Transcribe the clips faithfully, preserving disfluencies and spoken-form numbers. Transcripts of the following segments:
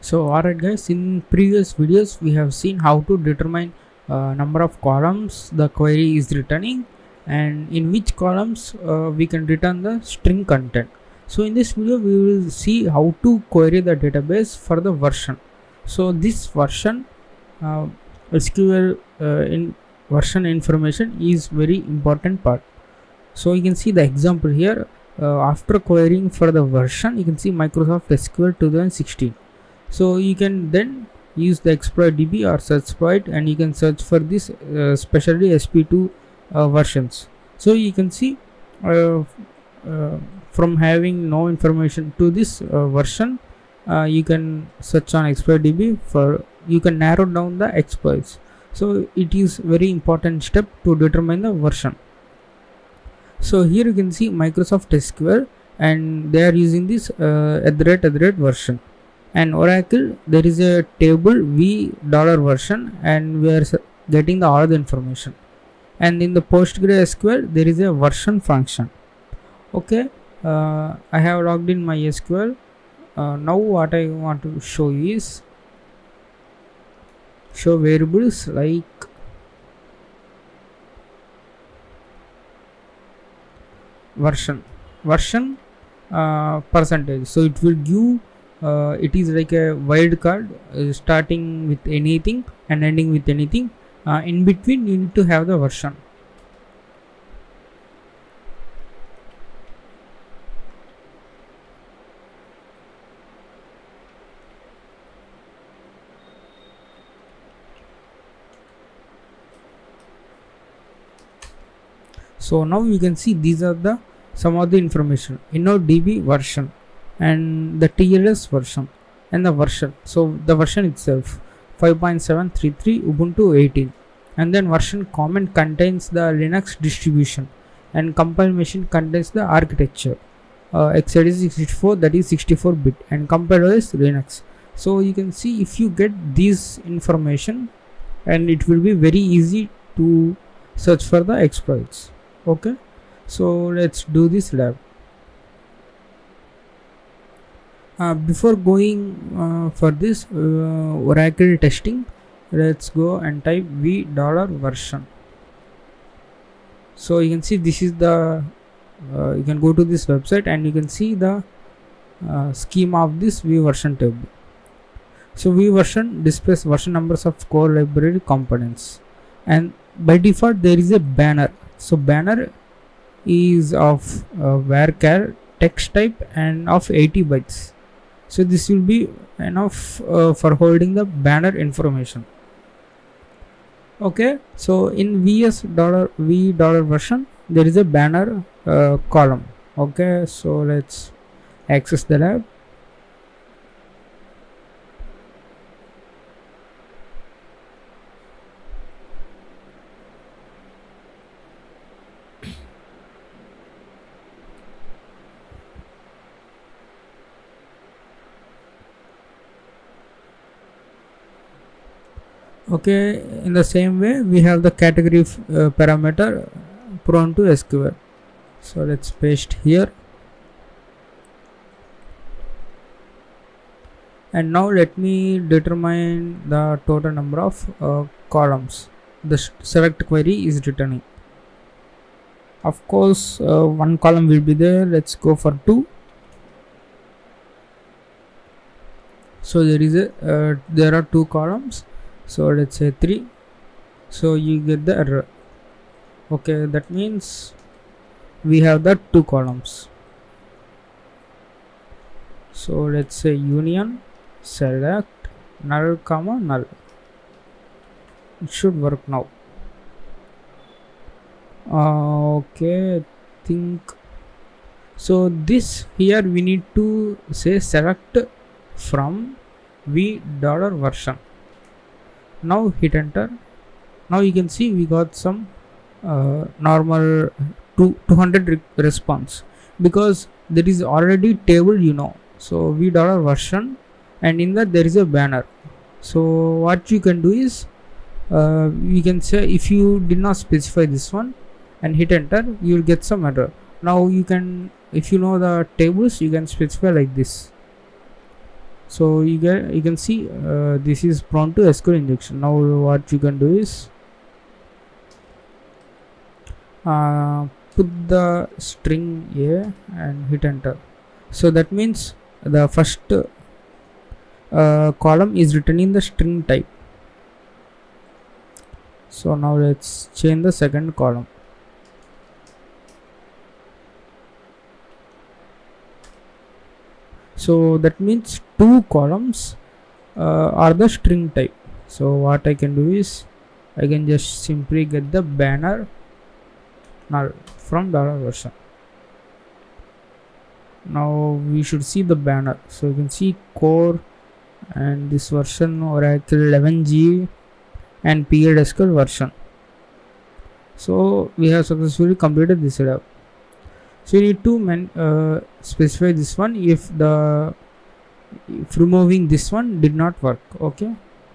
So alright guys, in previous videos we have seen how to determine uh, number of columns the query is returning and in which columns uh, we can return the string content. So in this video we will see how to query the database for the version. So this version uh, S Q L uh, in version information is very important part. So you can see the example here. Uh, after querying for the version, you can see Microsoft S Q L twenty sixteen. So you can then use the exploit D B or searchpoint and you can search for this uh, especially S P two uh, versions. So you can see uh, uh, from having no information to this uh, version, uh, you can search on exploit D B for you can narrow down the exploits. So it is very important step to determine the version. So here you can see Microsoft S Q L and they are using this uh, at the rate at the rate version. And Oracle, there is a table v dollar version and we are getting the all the information. And in the PostgreSQL there is a version function. Okay, uh, I have logged in my S Q L. Uh, now what I want to show is show variables like version version uh, percentage. So it will give uh, it is like a wild card uh, starting with anything and ending with anything. Uh, in between you need to have the version. So now you can see these are the some of the information InnoDB version and the T L S version and the version. So the version itself five point seven three three Ubuntu eighteen, and then version comment contains the Linux distribution and compile machine contains the architecture uh, x eighty-six sixty-four, that is sixty-four bit, and compile is Linux. So you can see if you get this information and it will be very easy to search for the exploits. Okay, so let's do this lab. Uh, before going uh, for this uh, Oracle testing, let's go and type v dollar version. So you can see this is the uh, you can go to this website and you can see the uh, schema of this v version table. So v version displays version numbers of core library components, and by default there is a banner. So banner is of uh, varchar text type and of eighty bytes. So this will be enough uh, for holding the banner information. Okay, so in vs dollar v dollar version there is a banner uh, column. Okay, so let's access the lab. Okay, in the same way we have the category uh, parameter prone to S Q L. So let's paste here, and now let me determine the total number of uh, columns the select query is returning. Of course uh, one column will be there. Let's go for two. So there is a uh, there are two columns. So let's say three. So you get the error. Okay, that means we have the two columns. So let's say union select null comma null. It should work now. Uh, okay, I think so. This here we need to say select from v dollar version. Now hit enter. Now you can see we got some uh, normal two, 200 re response because there is already table, you know. So v dollar version, and in that there is a banner. So what you can do is uh, we can say if you did not specify this one and hit enter, you will get some error. Now you can, if you know the tables, you can specify like this. So you get you can see uh, this is prone to S Q L injection. Now what you can do is uh, put the string A and hit enter. So that means the first uh, column is written in the string type. So now let's change the second column. So that means two columns uh, are the string type. So what I can do is I can just simply get the banner null from dollar version. Now we should see the banner. So you can see core and this version Oracle eleven G and P L S Q L version. So we have successfully completed this setup. So you need to man, uh, specify this one if the if removing this one did not work. Okay.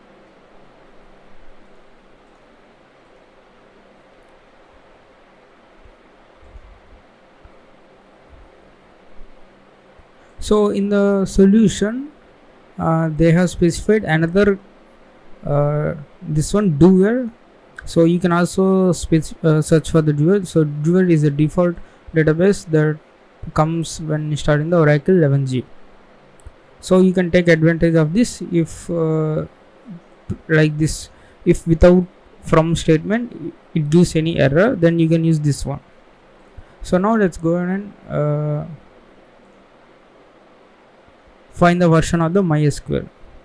So in the solution uh, they have specified another uh, this one dual. So you can also uh, search for the dual. So dual is a default database that comes when installing the Oracle eleven G. So you can take advantage of this if uh, like this, if without from statement it gives any error, then you can use this one. So now let's go ahead and uh, find the version of the MySQL.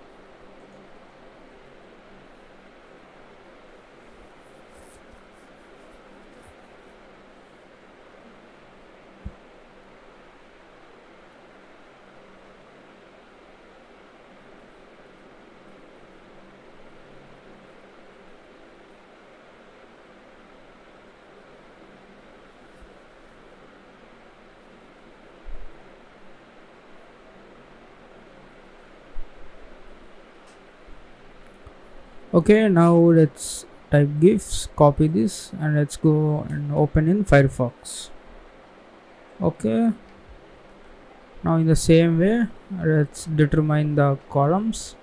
Okay, now let's type gifs, copy this, and let's go and open in Firefox. Okay, now in the same way let's determine the columns.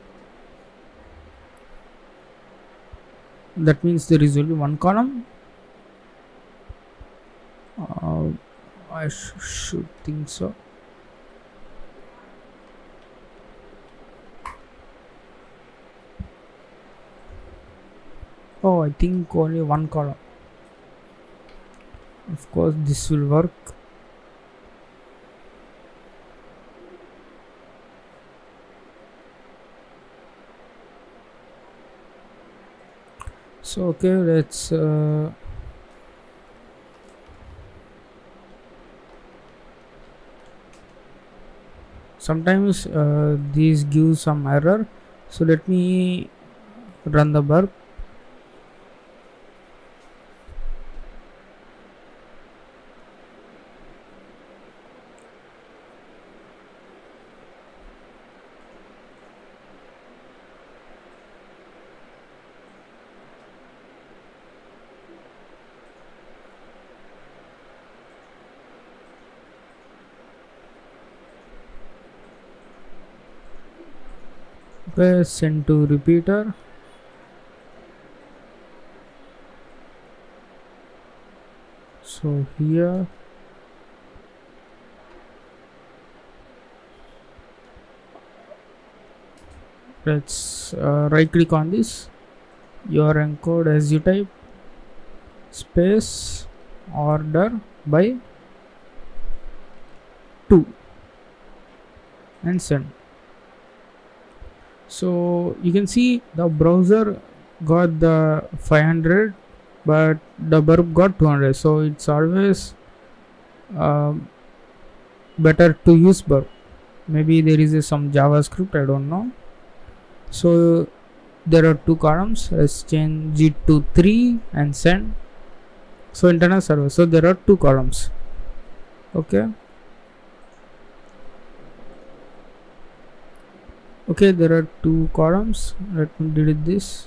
That means there is only one column. uh, I sh should think so. Oh, I think only one column. Of course this will work. So okay, let's uh, sometimes uh, these give some error. So let me run the burp. Okay, send to repeater. So here let's uh, right click on this, your encode as you type space order by two and send. So you can see the browser got the five hundred but the burp got two hundred. So it's always uh, better to use burp. Maybe there is a, some JavaScript, I don't know. So there are two columns. Let's change it to three and send. So internal server, so there are two columns. Okay, okay, there are two columns. Let me delete this.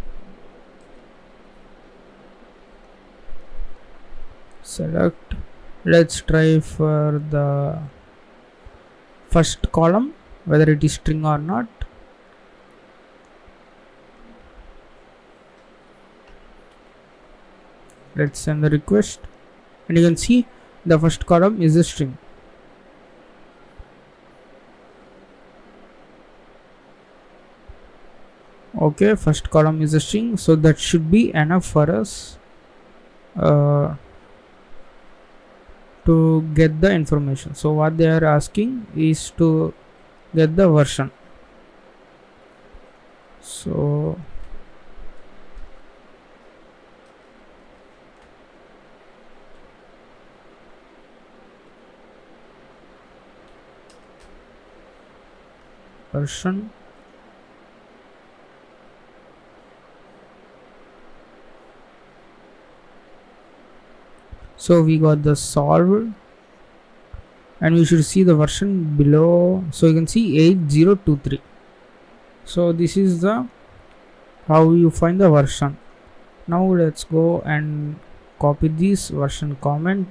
Select Let's try for the first column whether it is string or not. Let's send the request, and you can see the first column is a string. Okay, first column is a string, so that should be enough for us uh, to get the information. So what they are asking is to get the version. So version, so we got the solved, and we should see the version below. So you can see eight zero two three. So this is the how you find the version. Now let's go and copy this version comment.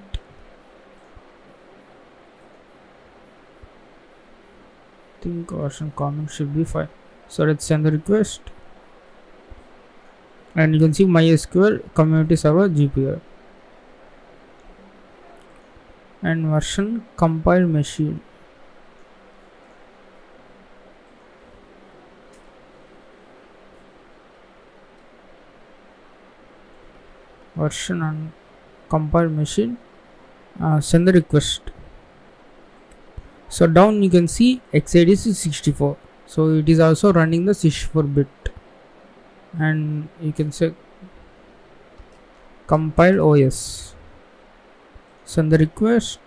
I think version comment should be fine. So let's send the request, and you can see MySQL community server G P L and version compile machine. Version and compile machine, uh, send the request. So down you can see X A D is sixty-four, so it is also running the sixty-four bit, and you can say compile O S, send the request.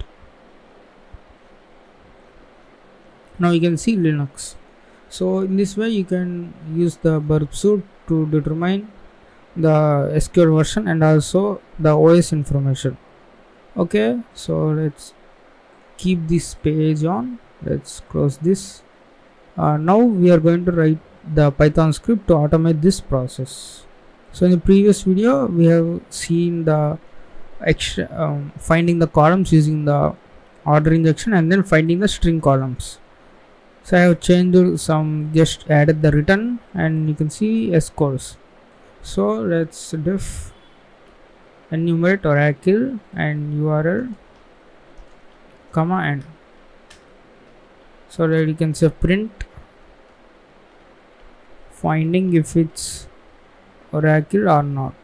Now you can see Linux. So in this way you can use the burp suite to determine the S Q L version and also the O S information. Okay, so let's keep this page on. Let's close this. Uh, now we are going to write the Python script to automate this process. So in the previous video we have seen the extra um, finding the columns using the order injection and then finding the string columns. So I have changed some, just added the return, and you can see S scores. So let's def enumerate Oracle and U R L comma n. So that you can say print finding if it's Oracle or not.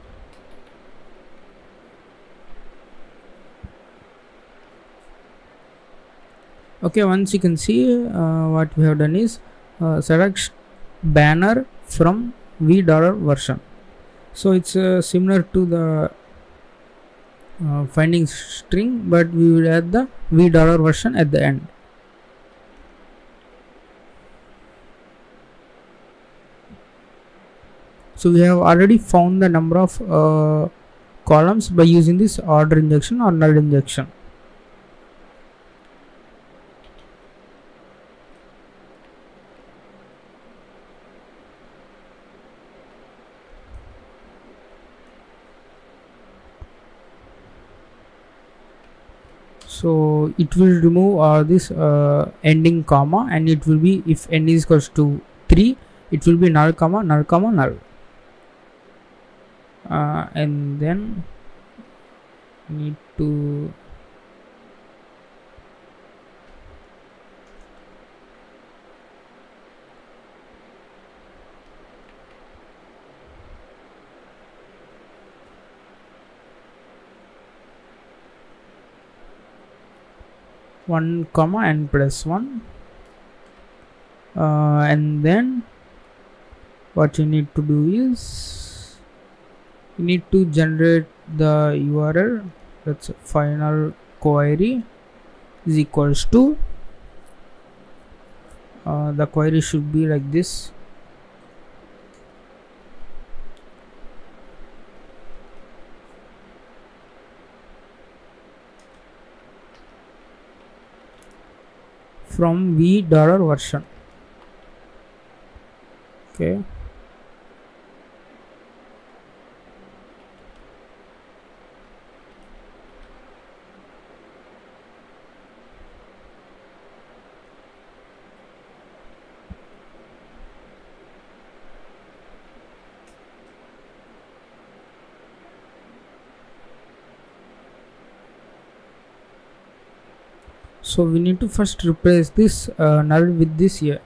Okay, once you can see uh, what we have done is uh, select banner from v dollar version. So it's uh, similar to the uh, finding string, but we will add the v dollar version at the end. So we have already found the number of uh, columns by using this order injection or null injection. So it will remove uh, this uh, ending comma, and it will be if n is equals to three, it will be null comma null comma null, uh, and then need to one comma n plus one, uh, and then what you need to do is you need to generate the U R L. That's final query is equals to uh, the query should be like this. From v dollar version. Okay, So we need to first replace this uh, null with this here.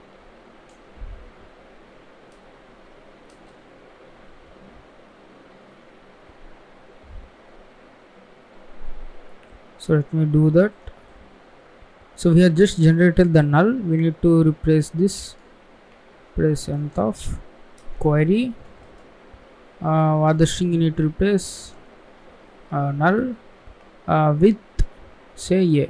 So let me do that. So we have just generated the null. We need to replace this. Press nth of query. Uh, what the string you need to replace? Uh, null uh, with say a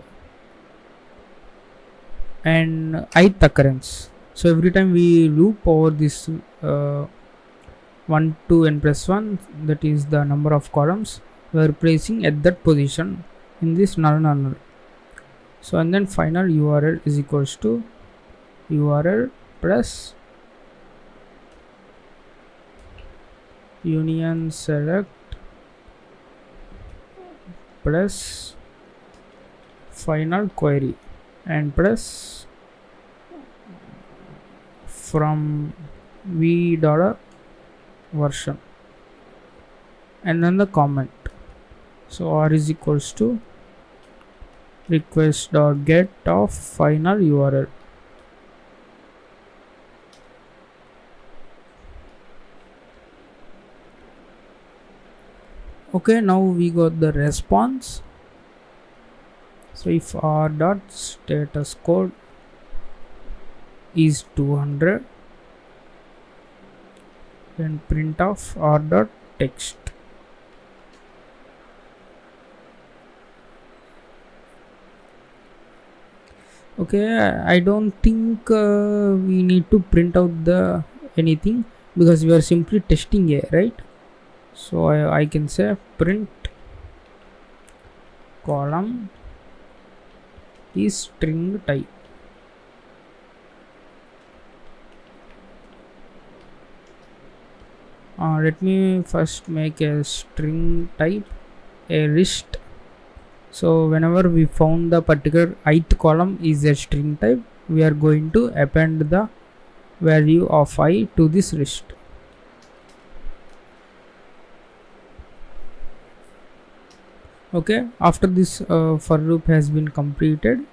and ith occurrence. So every time we loop over this uh, one, two, and plus one, that is the number of columns, we are placing at that position in this null null null. So and then final U R L is equals to U R L plus union select plus final query and plus from v dollar version and then the comment. So r is equals to request dot get of final U R L. Okay, now we got the response. So if r dot status code is two hundred, then print of r dot text. Okay, I don't think uh, we need to print out the anything because we are simply testing here, right? So I, I can say print column is string type. Uh, let me first make a string type a list. So whenever we found the particular ith column is a string type, we are going to append the value of I to this list. Okay, after this uh, for loop has been completed,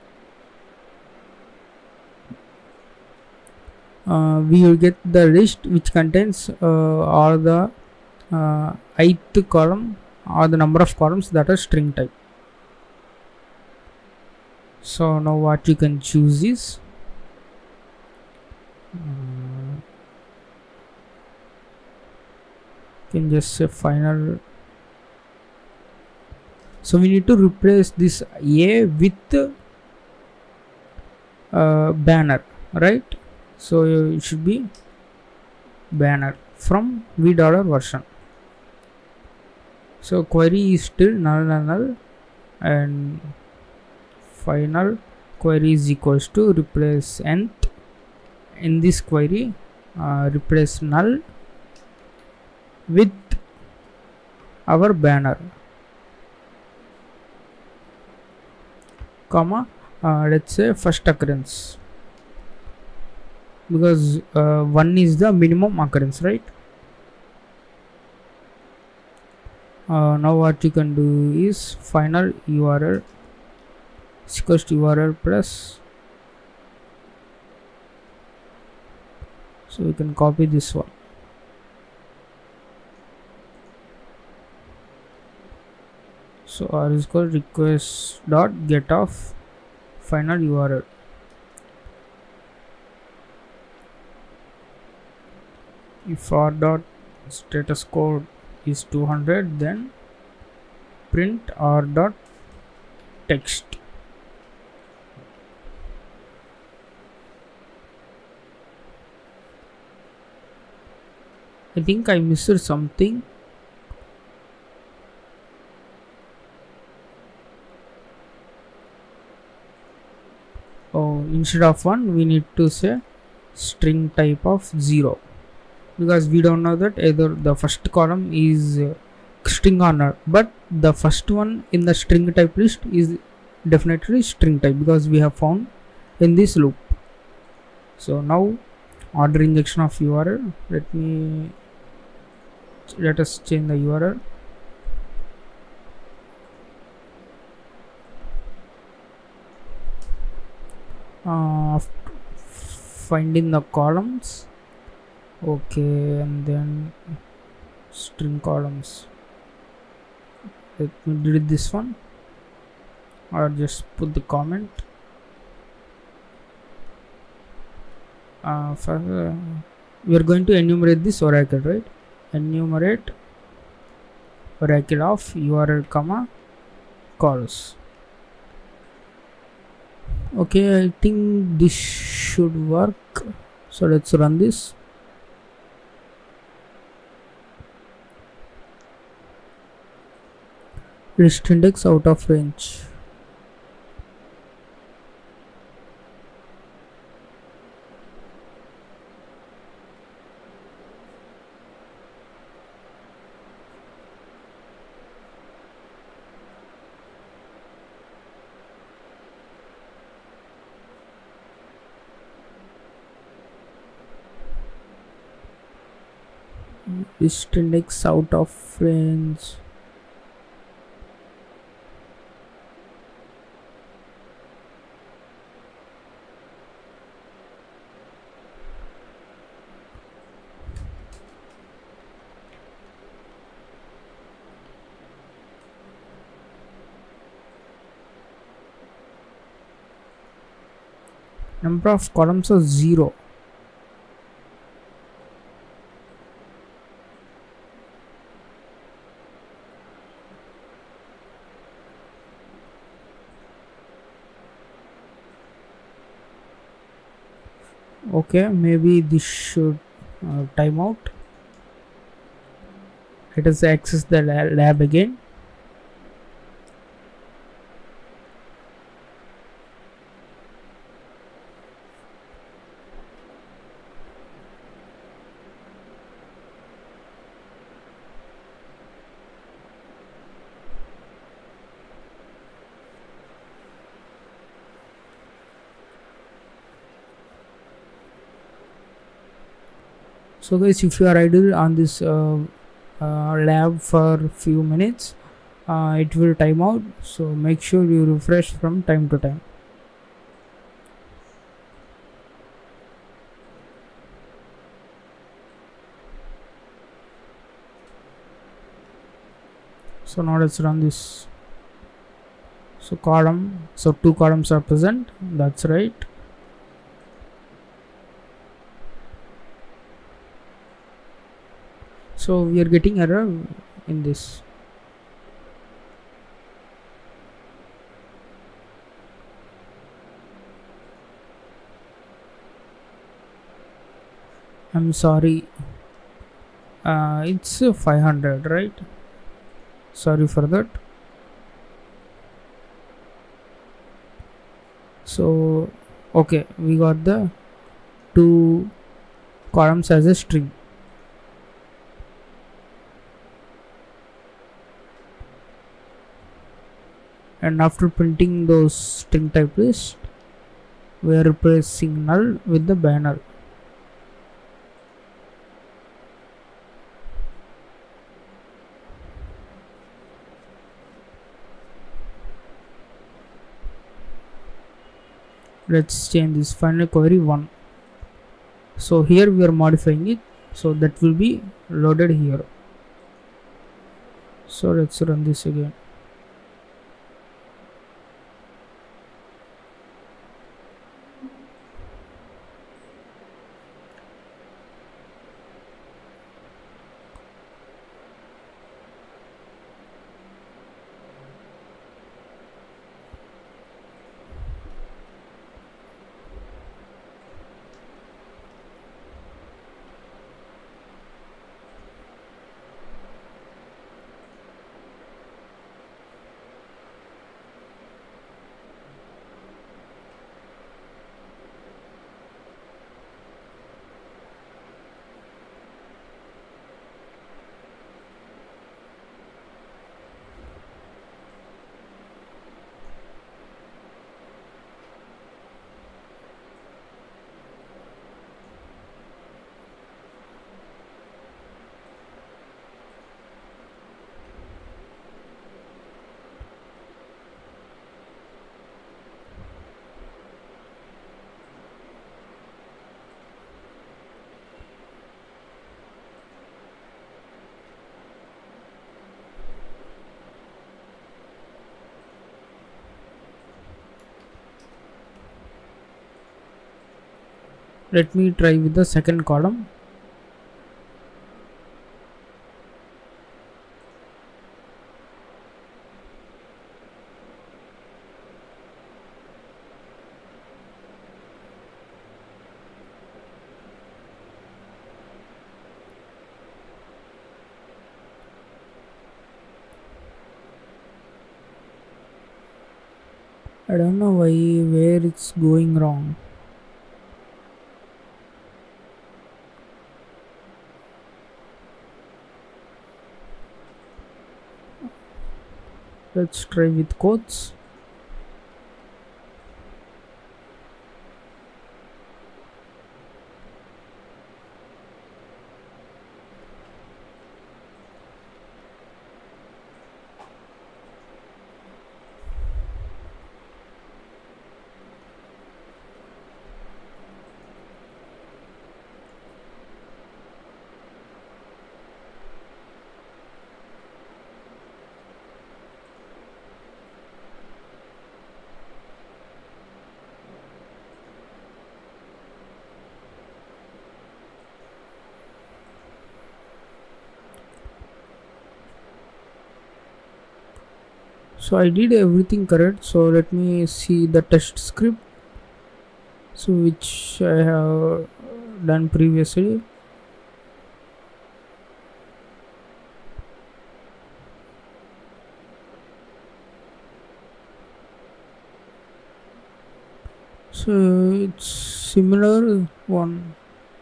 uh, we will get the list which contains uh, all the uh, ith column or the number of columns that are string type. So now what you can choose is uh, you can just say final. So we need to replace this a with uh, banner, right? So it should be banner from v dollar version. So query is still null null null and final query is equals to replace nth. In this query uh, replace null with our banner, comma uh, let's say first occurrence, because uh, one is the minimum occurrence, right? Uh, now what you can do is final U R L is equals to U R L plus, so you can copy this one. So r is equal request dot get of final U R L. If r dot status code is two hundred, then print r dot text. I think I missed something. Oh, instead of one we need to say string type of zero, because we don't know that either the first column is uh, string or not, but the first one in the string type list is definitely string type because we have found in this loop. So now order injection of U R L, let me let us change the U R L. uh, finding the columns. Okay, and then string columns. Let me delete this one or just put the comment. Uh, for, uh, we are going to enumerate this oracle, right? Enumerate oracle of U R L comma calls. Okay, I think this should work. So let's run this. List index out of range. List index out of range. Number of columns are zero. Okay, maybe this should uh, time out. Let us access the lab again. So guys, if you are idle on this uh, uh, lab for few minutes, uh, it will time out, so make sure you refresh from time to time. So now let's run this. So column, so two columns are present, that's right. So we are getting error in this. I'm sorry, uh, it's uh, five hundred, right? Sorry for that. So okay, we got the two columns as a string. And after printing those string type list, we are replacing null with the banner. Let's change this final query one. So here we are modifying it, so that will be loaded here. So let's run this again. Let me try with the second column. I don't know why where it's going wrong. Let's try with quotes. So I did everything correct. So let me see the test script, so which I have done previously. So it's similar one.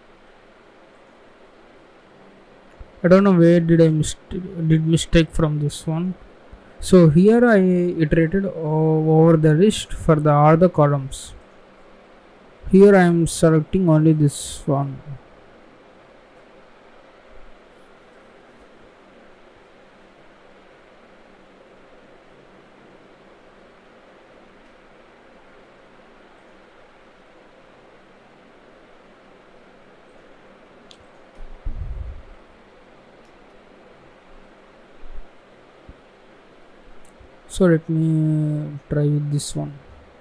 I don't know where did I mist did mistake from this one. So here I iterated over the list for the all the columns. Here I am selecting only this one. So let me try with this one.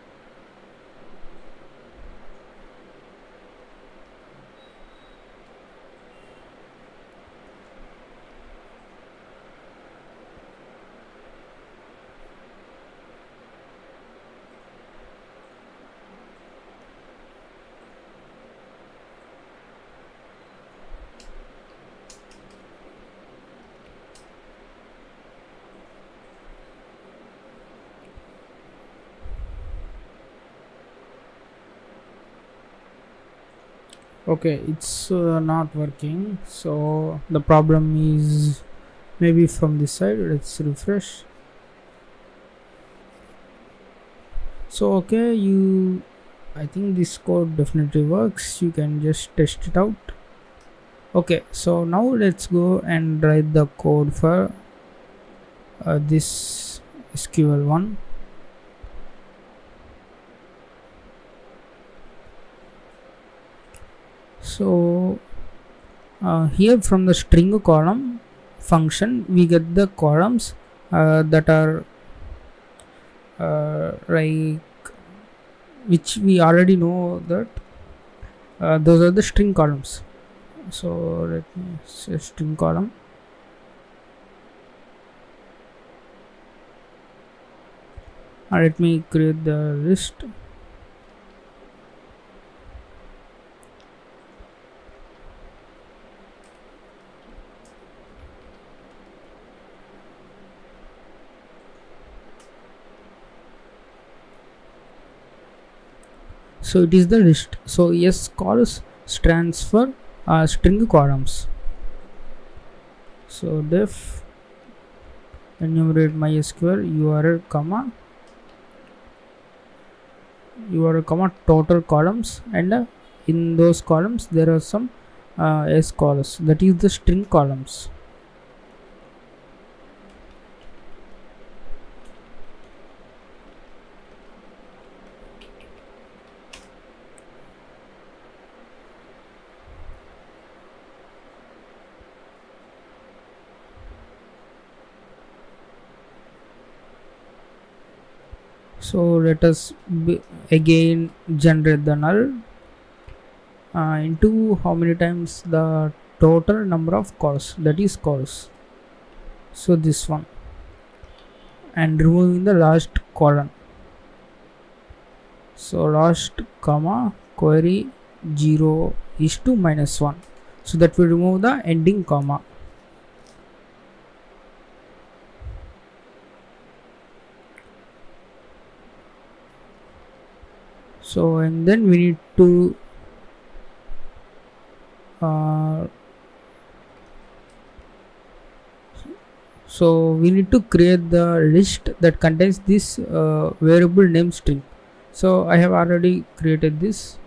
Okay, it's uh, not working, so the problem is maybe from this side. Let's refresh. So okay, you I think this code definitely works. You can just test it out. Okay, so now let's go and write the code for uh, this S Q L one. So uh, here from the string column function we get the columns uh, that are uh, like which we already know that uh, those are the string columns. So let me say string column. Uh, let me create the list. So it is the list. So S calls stands for uh, string columns. So def enumerate MySQL U R L comma U R L comma total columns, and uh, in those columns there are some uh, S calls, that is the string columns. So let us again generate the null. uh, into how many times the total number of calls, that is calls. So this one, and removing the last column. So last comma query zero is to minus one, so that will remove the ending comma. So and then we need to uh, so we need to create the list that contains this uh, variable name string. So I have already created this.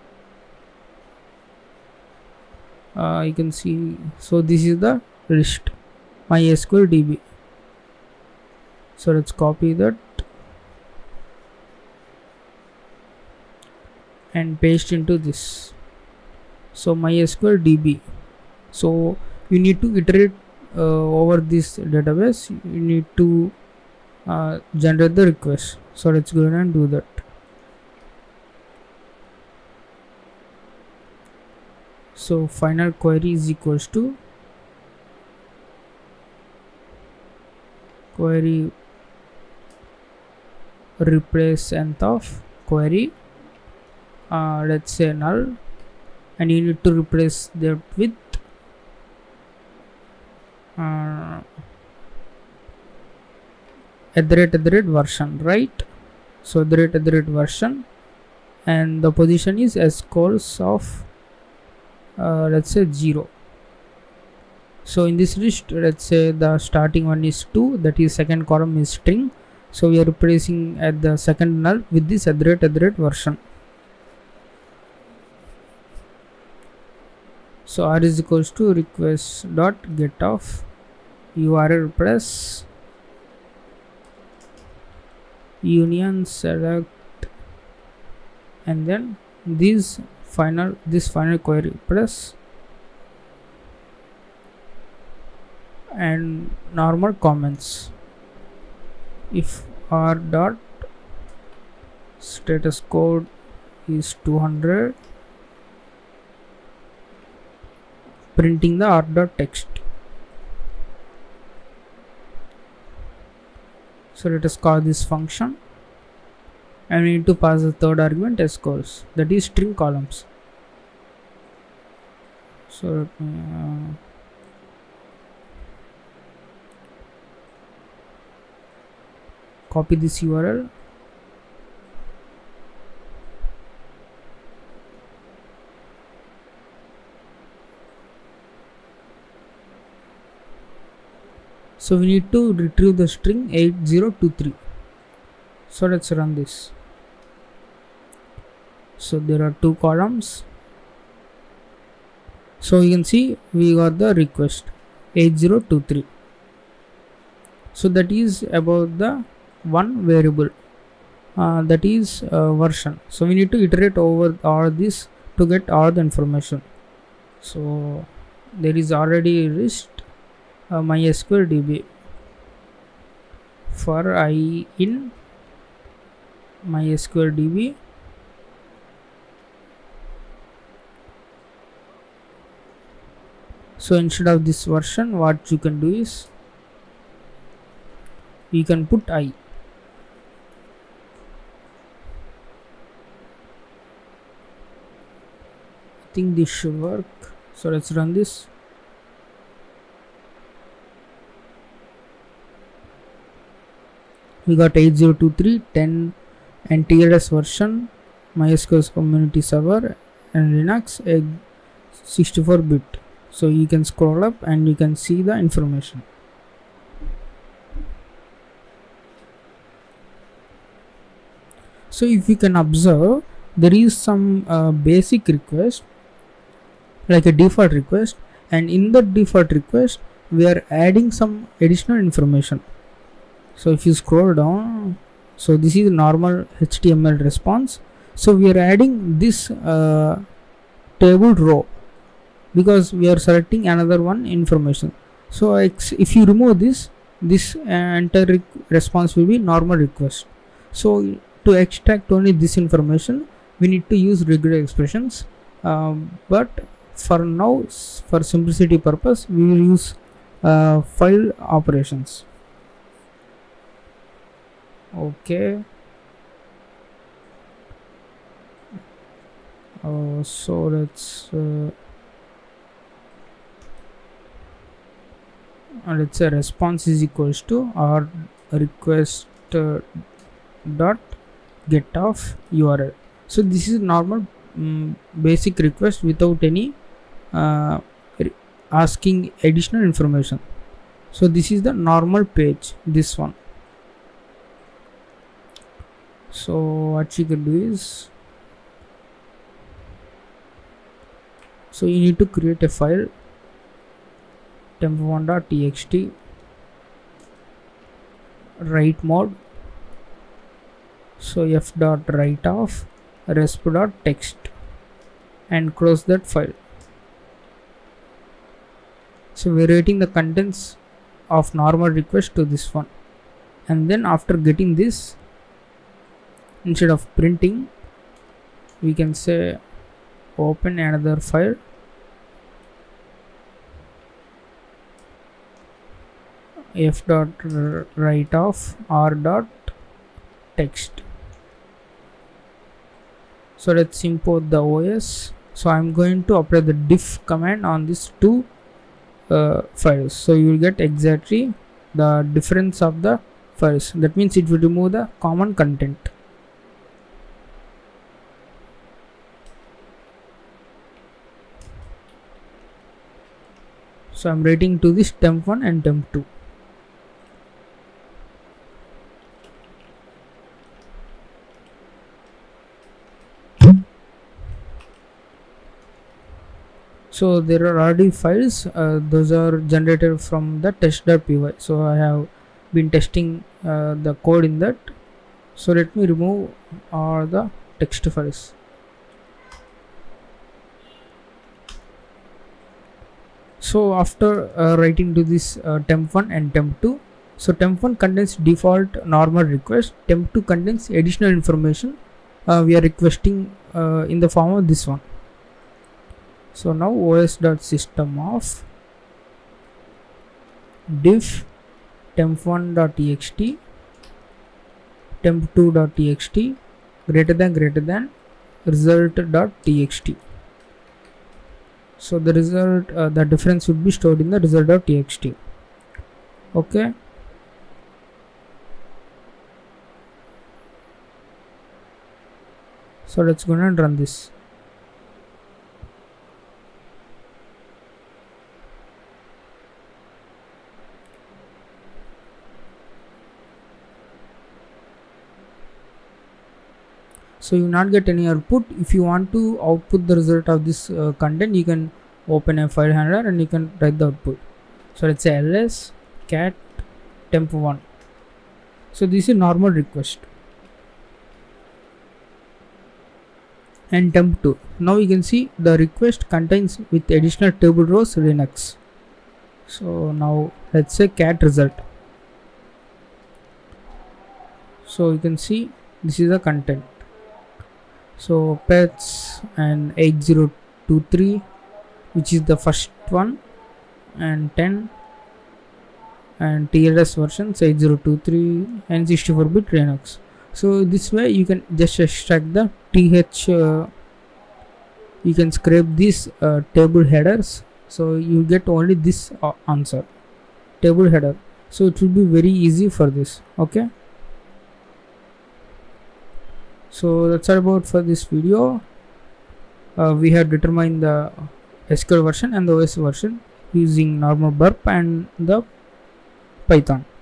Uh, you can see, so this is the list MySQL D B. So let's copy that and paste into this. So MySQL D B. So you need to iterate uh, over this database. You need to uh, generate the request. So let's go ahead and do that. So final query is equals to query replace nth of query, uh, let's say null, and you need to replace that with uh, at the rate at the rate version, right? So the rate at the rate version, and the position is as calls of uh, let's say zero. So in this list, let's say the starting one is two, that is second column is string. So we are replacing at the second null with this at the rate at the rate version. So r is equals to request dot get of U R L plus union select, and then this final this final query plus and normal comments. If r dot status code is two hundred, printing the r dot text. So let us call this function, and we need to pass the third argument as calls, that is string columns. So let me, uh, copy this U R L, so we need to retrieve the string eight zero two three. So let's run this. So there are two columns. So you can see we got the request eight zero two three. So that is about the one variable, uh, that is uh, version. So we need to iterate over all this to get all the information. So there is already a list uh, MySQL D B for I in MySQL D B. So instead of this version, what you can do is you can put I. I think this should work. So let's run this. We got eight zero two three, ten and T L S version, MySQL community server, and Linux sixty-four bit. So you can scroll up and you can see the information. So if you can observe, there is some uh, basic request, like a default request, and in the default request we are adding some additional information. So if you scroll down, so this is normal H T M L response. So we are adding this uh, table row because we are selecting another one information. So if you remove this, this uh, entire response will be normal request. So to extract only this information, we need to use regular expressions. um, but for now, for simplicity purpose, we will use uh, file operations. Okay. Uh, so let's uh, let's say response is equals to our request uh, dot get of U R L. So this is normal um, basic request without any uh, asking additional information. So this is the normal page, this one. So what you can do is, so you need to create a file, temp one dot t x t, write mode, so f dot write of resp dot text, and close that file. So we're writing the contents of normal request to this one, and then after getting this, instead of printing, we can say open another file, f dot write of r dot text. So let's import the O S. So I'm going to apply the diff command on these two uh, files. So you will get exactly the difference of the files. That means it will remove the common content. So I'm writing to this temp one and temp two. So there are already files, uh, those are generated from the test.py. So I have been testing uh, the code in that. So let me remove all the text files. So after uh, writing to this uh, temp one and temp two, so temp one contains default normal request, temp two contains additional information uh, we are requesting uh, in the form of this one. So now os.system of diff temp one dot t x t temp two dot t x t greater than greater than result dot t x t. So the result, uh, the difference would be stored in the result dot t x t. Okay. So let's go and run this. So you will not get any output. If you want to output the result of this uh, content, you can open a file handler and you can write the output. So let's say ls cat temp one. So this is normal request. And temp two. Now you can see the request contains with additional table rows Linux. So now let's say cat result. So you can see this is the content. So pets and eight zero two three, which is the first one, and ten, and T L S versions eight zero two three and sixty-four bit Linux. So this way you can just extract the th, uh, you can scrape these uh, table headers, so you get only this uh, answer, table header. So it will be very easy for this. Okay. So that's all about for this video. Uh, we have determined the S Q L version and the O S version using normal burp and the Python.